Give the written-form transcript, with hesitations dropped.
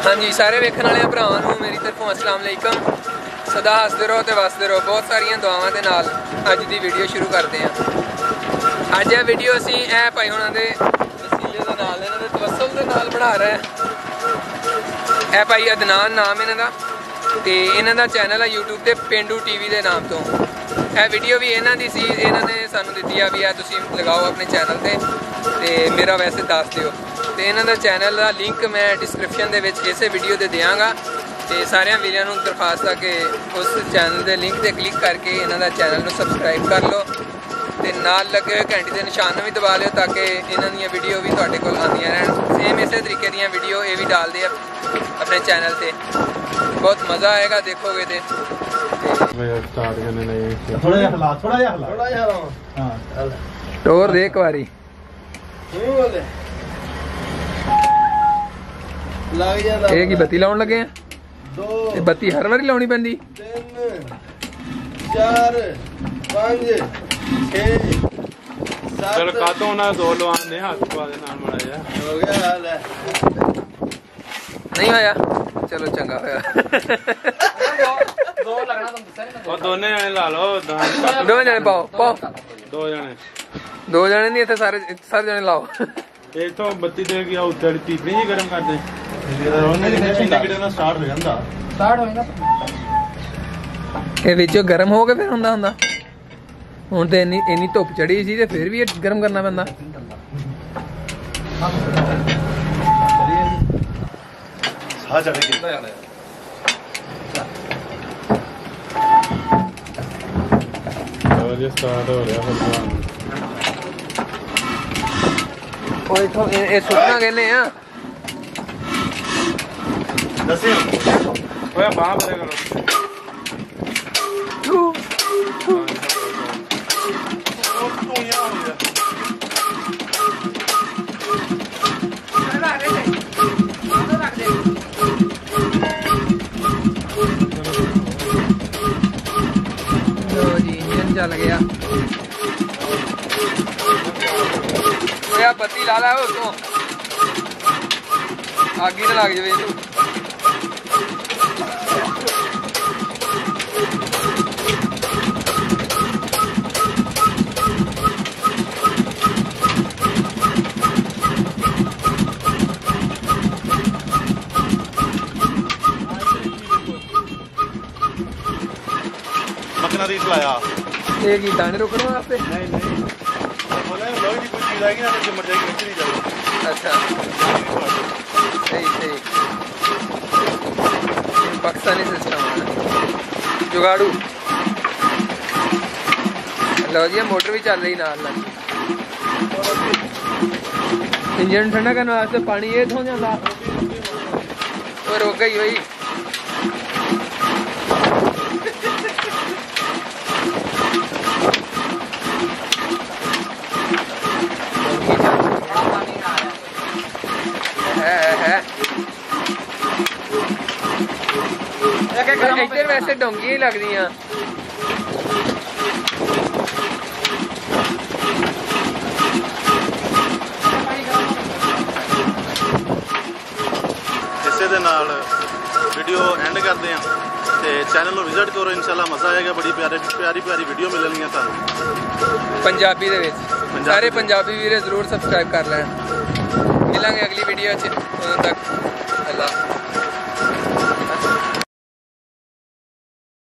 हाँ जी, सारे वेखण वाले भरावां नूं मेरी तरफों अस्सलाम वालेकुम। सदा हसदे रहो ते वसदे रहो। बहुत सारियां दुआवां दे नाल अज दी वीडियो शुरू करते हैं। अज यह वीडियो असी ऐ भाई हुणां दे वसीले दे नाल इन्हां दे तवस्सुल दे नाल बना रहे हैं। ऐ भाई अदनान नाम इन्हां दा ते इन्हां दा चैनल है यूट्यूब ते पेंडू टीवी दे नाम तो। यह वीडियो भी इन्हां दी सी, इन्हां ने सानूं दित्ती आ भी आ तुसीं लगाओ अपने चैनल ते मेरा वैसे दस दिओ। तो इन्हां दा चैनल का लिंक मैं डिस्क्रिप्शन दे विच इस वीडियो दे देंगा। तो सारे वीरों को दरखास्त है कि उस चैनल के लिंक पर क्लिक करके इन्हां दा चैनल को सबसक्राइब कर लो तो नाल लगे हुए घंटे के निशान भी दबा लो ताकि इन्हां दी वीडियो भी तुहाडे कोल आंदियां रहन। सेम इस तरीके दी वीडियो ये भी डाल दे अपने चैनल पे, बहुत मज़ा आएगा देखोगे तो। टोर दे एक बारी एक ही बत्ती लाउन लगे हैं। दो बत्ती हर बारी लाउनी पैंदी। 3 4 5 6 7 काटो ना दो लवाने हाथ पा दे नाल माड़ा जा हो गया हाल है। नहीं होया, चलो चंगा होया। दो लगना तुम दसे और दोने जने ला लो दो जने पाओ दो जने नहीं, इतने सारे जने लाओ। एक तो बत्ती दे गया उत्ते टीपड़ी जी गर्म कर दे स्टार्ट हो जांदा ये विचों गर्म हो के फिर हुंदा हुंदा हुण ते इन्नी धुप चढ़ी सी ते फिर भी गर्म करना पैंदा। साह चढ़ गया और ये स्टार्ट हो रहा है। ओए तो ये सुटना कहने हैं दसे ओए बाहर भरे करो चल गया बत्ती ला ला उसको आगे ना लग जाए। मकना रीस लाया एक ही दाने रोकने वास्ते। नहीं बोले लोही की कोई चीज आएगी ना तो मर जाएगी, नहीं जाएगी। अच्छा सही पाकिस्तानी सिस्टम है जुगाड़ू। लो जी मोटर भी चल रही नाल इंजन ठंडा करने वास्ते पानी ये थो जाता वो रोक गई भाई। इधर वैसे डोंगी लगदी हैं। इसे दे नाल वीडियो एंड करते हैं ते चैनल को विजिट करो, इंशाल्लाह मजा आएगा। बड़ी प्यारी वीडियो मिलणगियां तुहानूं पंजाबी दे विच। सारे पंजाबी वीरे जरूर सबसक्राइब कर लैण। मिलांगे अगली वीडियो च, उदों तक अल्लाह।